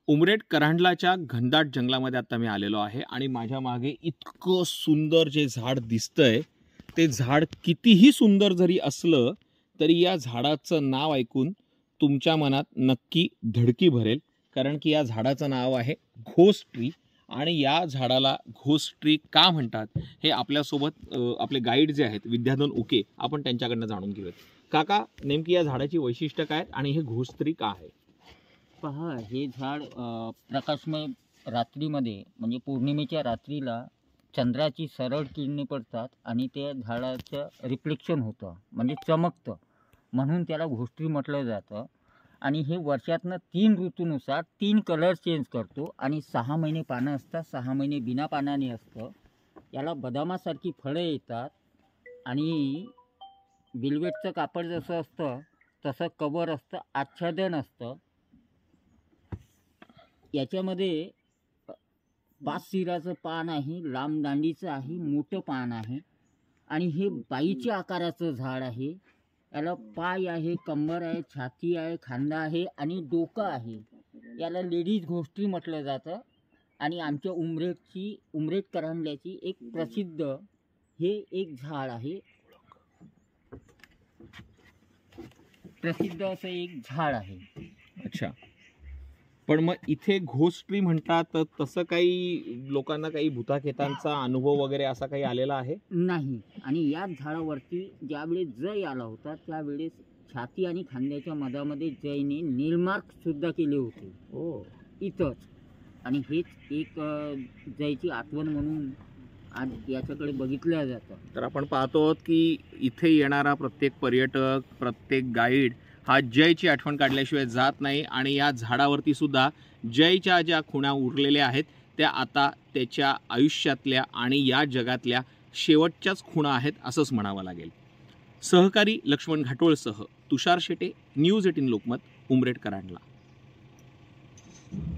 उमरेड करंडलाच्या घनदाट जंगलामध्ये आता मी आलेलो आहे आणि माझ्या मागे इतकं सुंदर जे झाड दिसतंय ते झाड कितीही सुंदर जरी असलं तरी या झाडाचं नाव ऐकून तुमच्या मनात नक्की धडकी भरेल, कारण की या झाडाचं नाव आहे घोस ट्री. आणि या झाडाला घोस ट्री का म्हणतात हे आपल्यासोबत आपले गाईड जे आहेत विद्याधन उके, आपण त्यांच्याकडनं जाणून घेऊयात. काका, नेमकी या झाडाची वैशिष्ट्य काय आणि हे घोस ट्री का आहे? पहा, हे झाड प्रकाशमय रात्रीमध्ये म्हणजे पौर्णिमेच्या रात्रीला चंद्राची सरळ किरणे पडतात आणि त्या झाडाचं रिफ्लेक्शन होतं म्हणजे चमकतं, म्हणून त्याला घोसट्री म्हटलं जातं. आणि हे वर्षातनं 3 ऋतूनुसार 3 कलर चेंज करतो आणि 6 महिने पानं असतात, 6 महिने बिना पानाने असतं. याला बदामासारखी फळं येतात आणि वेल्वेटचं कापड जसं असतं तसं कवर असतं, आच्छादन असतं. याच्यामध्ये 5 सिराचं पान आहे, लांब दांडीचं आहे, मोठं पान आहे आणि हे बाईच्या आकाराचं झाड आहे. याला पाय आहे, कंबर आहे, छाती आहे, खांदा आहे आणि डोकं आहे. याला लेडीज घोसट्री म्हटलं जातं. आणि आमच्या उमरेड करंडल्याची एक प्रसिद्ध हे एक झाड आहे, प्रसिद्ध असं एक झाड आहे. अच्छा, पण मग इथे घोस ट्री म्हणतात तर तसं काही लोकांना काही भूताखेतांचा अनुभव वगैरे असा काही आलेला आहे? नाही. आणि याच झाडावरती ज्यावेळेस जय आला होता त्यावेळेस छाती आणि खांद्याच्या मधामध्ये जयने नीलमार्क सुद्धा केले होते. हो, इथंच. आणि हेच एक जयची आठवण म्हणून आज याच्याकडे बघितलं जातं. तर आपण पाहतो की इथे येणारा प्रत्येक पर्यटक, प्रत्येक गाईड हा जयची आठवण काढल्याशिवाय जात नाही. आणि या झाडावरती सुद्धा जयच्या ज्या खुणा उरलेल्या आहेत त्या आता त्याच्या आयुष्यातल्या आणि या जगातल्या शेवटच्याच खुणा आहेत असंच म्हणावं लागेल. सहकारी लक्ष्मण घाटोळसह तुषार शेटे, न्यूज 18 लोकमत, उमरेड करंडला.